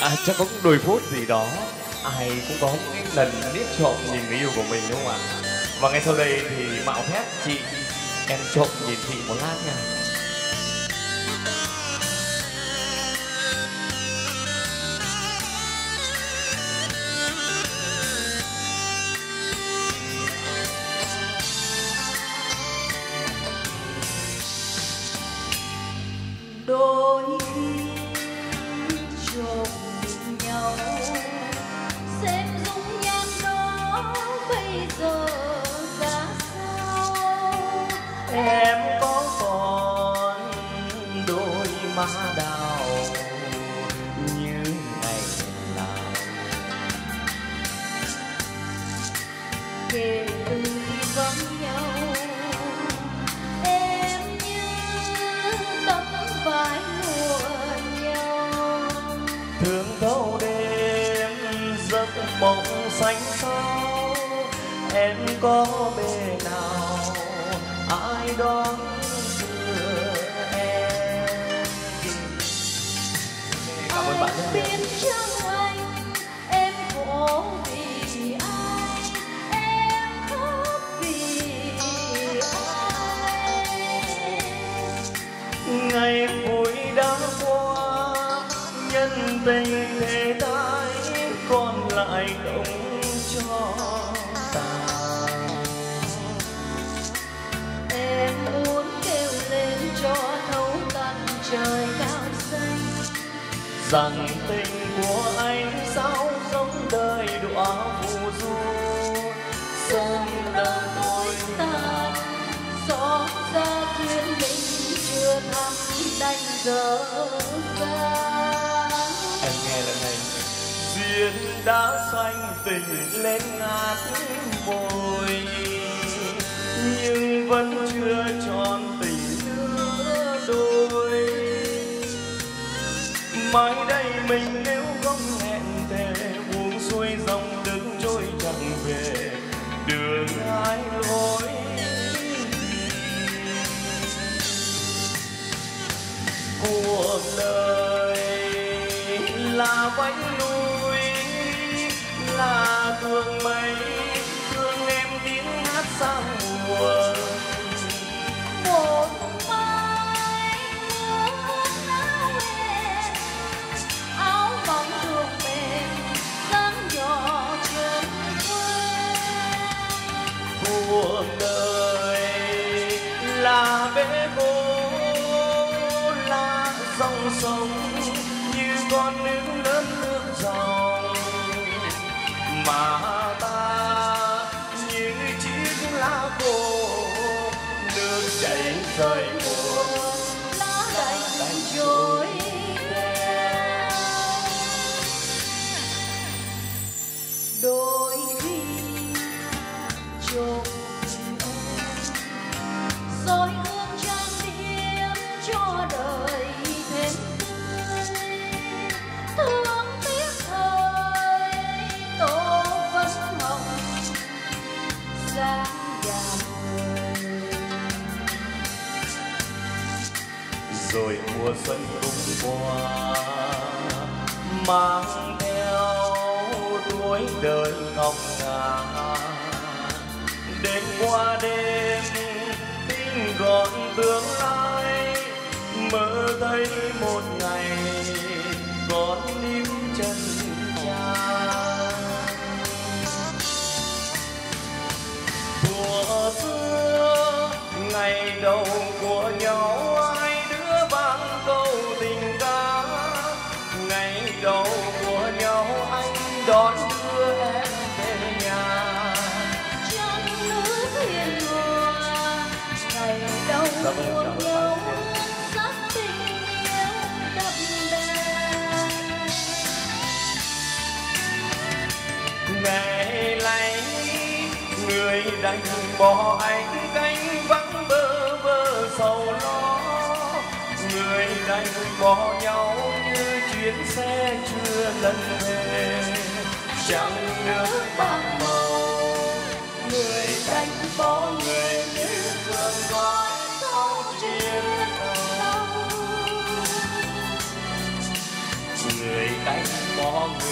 Chắc có đôi phút gì đó ai cũng có những cái lần liếc trộm nhìn người yêu của mình đúng không ạ? Và ngay sau đây thì mạo phép chị em trộm nhìn chị một lát nha. Đôi khi trộm nhìn nhau xem dung nhan đó bây giờ ra sao. Em có còn đôi má đào như ngày nào? Kể từ khi vắng nhau em như tấm vải lụa nhau, Thương thâu đêm giấc mộng xanh sao, em có bề nào ai đón đưa em? Cảm ơn bạn rất nhiều. biết chăng anh em khổ vì ai, em khóc vì ai. Ngày vui đã qua nhân tình thế thái, còn lại không cho ta. Em muốn kêu lên cho thấu tận trời cao xanh, Rằng tình của anh sao giống đời đọa phù du, sớm đã tối tàn, xót xa duyên mình chưa thắm đành dở dang. em nghe lần này duyên đã xanh tình lên ngát môi, nhưng vẫn chưa tròn tình lứa đôi. Mai đây mình nếu không hẹn thề, buông xuôi dòng đứng trôi chẳng về đường hai lối. Cuộc đời là vách núi, là tường mây, thương em tiếng hát xa mùa. Một mai ước áo em, áo mỏng thường mềm dáng nhỏ chân quê. Cuộc đời là bể vô, là dòng sông như con nước lớn nước dòng, mà ta như chiếc lá khô nước chảy rơi buồn Lá đành trôi theo. Đôi khi trộm em soi hương trang điểm cho đời thêm tươi, thương tiếc thời tô phấn hồng dáng dàng người. rồi mùa xuân cũng qua, mang theo tuổi đời ngọc ngà. Đêm qua đêm tin gọn tương lai, mơ thấy một ngày con níu chân cha. Thuở xưa ngày đầu của nhau, ai đứa vang câu tình ca. Ngày đầu của nhau anh đón đưa em về nhà. Trăng nữ thiên mùa ngày đầu buồn nhau, sắc tình yêu đậm đà. Ngày lấy người đành bỏ anh cánh vắng bơ vơ sầu lo. Người đành bỏ nhau như chuyến xe chưa lần về, chẳng nước bạc màu. Người đành bỏ người như cơn gió sau chiến đấu. Người cánh bỏ bỏ